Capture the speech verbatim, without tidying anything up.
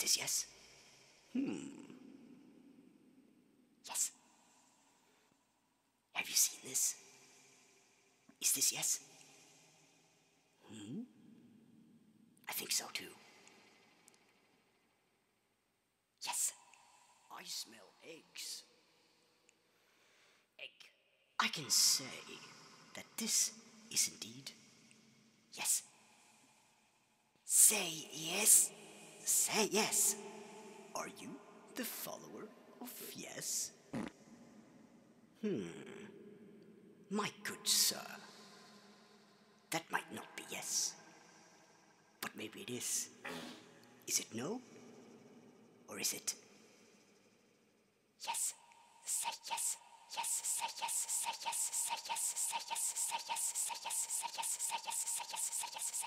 this yes? Hmm. Yes. Have you seen this? Is this yes? Hmm? I think so too. Yes. I smell eggs. Egg. I can say that this is indeed yes. Say yes. Say yes. Are you the follower of yes? Hmm. My good sir. That might not be yes. But maybe it is. Is it no? Or is it yes? Say yes. Yes, say yes, say yes, say yes, say yes, say yes, say yes, say yes, say yes, say yes, say yes, say yes, say yes.